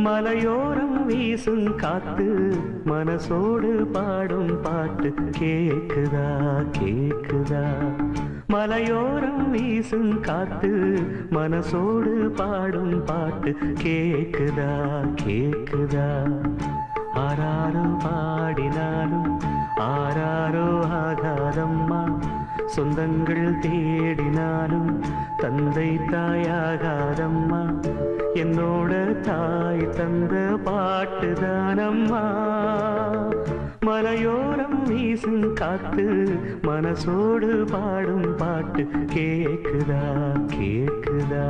மலையோரம் வீசும் காத்து மனசோடு பாடும் பாட்டு கேக்குதா கேக்குதா. மலையோரம் வீசும் காத்து மனசோடு பாடும் பாட்டு கேக்குதா கேக்குதா. ஆராரோ பாடினாலும் ஆராரோ ஆகாதம்மா. சொந்தங்கள் தேடினாலும் தந்தை தாயாகாதம்மா. என்னோட தாய் தந்த பாட்டுதானம்மா. மலையோரம் வீசும் காத்து மனசோடு பாடும் பாட்டு கேக்குதா கேக்குதா.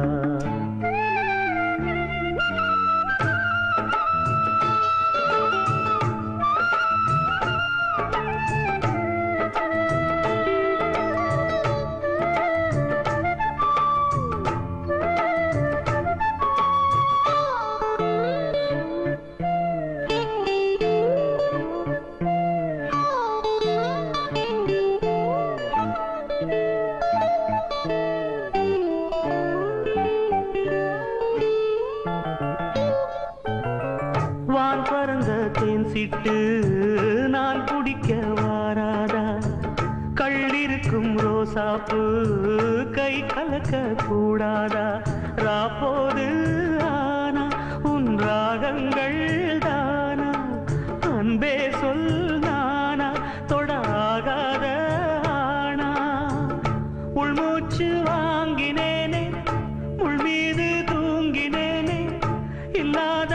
வான் பறந்த தேன் சிட்டு நான் குடிக்க வாராதா. கள்ளிருக்கும் ரோசாப்பு கை கலக்க கூடாதா. ராப்போது ஆனா உன் ராகங்கள் தானா. அன்பே சொல் நானா தொடாகாத ஆனா. உள்மூச்சு வாங்கினேனே உள் மீது தூங்கினேனே. இல்லாத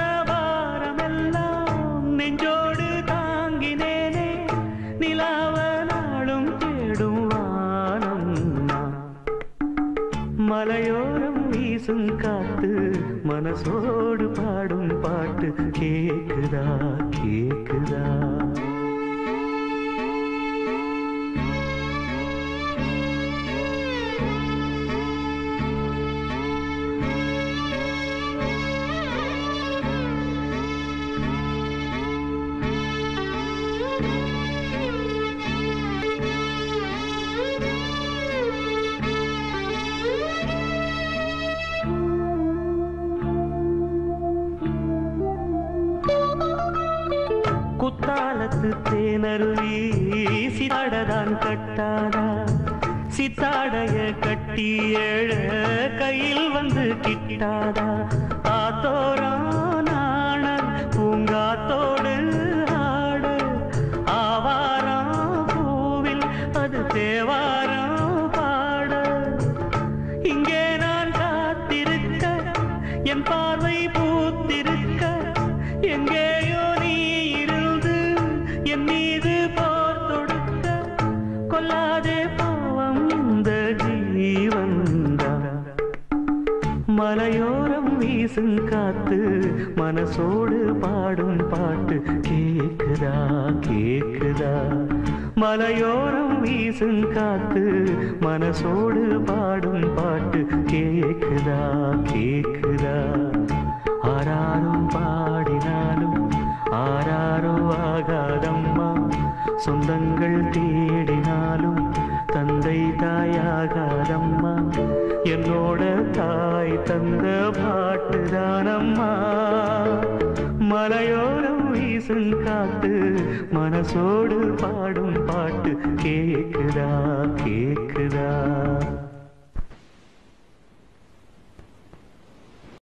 நெஞ்சோடு தாங்கினேனே. நிலாவ நாளும் தேடும் வானம். மலையோரம் வீசும் காத்து மனசோடு பாடும் பாட்டு கேக்குதா கேக்குதா. குத்தாலத்து தேனருவி சித்தாடதான் கட்டாதா. சித்தாடைய கட்டி ஏழ கையில் வந்து கிட்டாதா. ஆத்தோரான பூங்காத்தோடு ஆட. ஆவாரம் பூவில் அது தேவாரம் பாட. இங்கே நான் காத்திருக்க என் பார்வை பூத்திருக்க. எங்கேயோ நீ இருந்து என் மீது போர் தொடுக்க. கொல்லாதே பாவம் இந்த ஜீவன்தான். மலையோரம் வீசும் காத்து மனசோடு பாடும் பாட்டு கேக்குதா கேக்குதா. மலையோரம் வீசும் காத்து மனசோடு பாடும் பாட்டு கேக்குதா கேக்குதா. ஆராரும் பாடினாலும் ஆராரோ ஆகாதம்மா. சொந்தங்கள் தேடினாலும் தந்தை தாயாகாதம்மா. என்னோட தாய் தந்த பாட்டுதானம்மா. மலையோரம் வீசும் காத்து மனசோடு பாடும் பாட்டு கேக்குதா கேக்குதா.